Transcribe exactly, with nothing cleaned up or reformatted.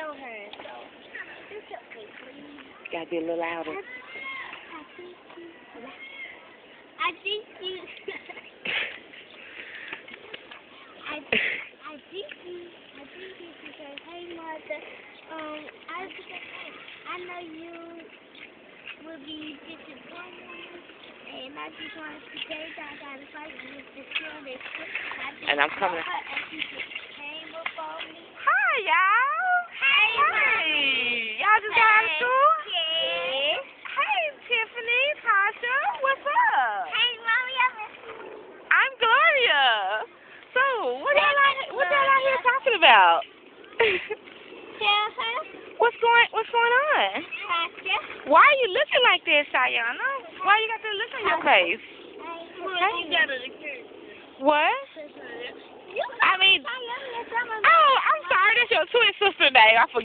tell her. So, just help me, please. Gotta be a little louder. I think you. I think you. I, I think you. I think you because, hey, mother, um, I, I know you will be disappointed, and I just want to say that I got to fight with the children. And I'm coming. Hi, y'all. Hey, Hey. Y'all just got out of school? Yeah. Hey, Tiffany, Tasha, what's up? Hey, Mommy, I'm I'm Gloria. So, what y'all out, what y'all out here talking about? Tell her. What's going What's going on? Tasha. Why are you looking like this, Sayana? Why you got that look on your face? Hey, you got it again. What? You I mean, oh, oh, I'm sorry. That's your twin sister name. I forgot.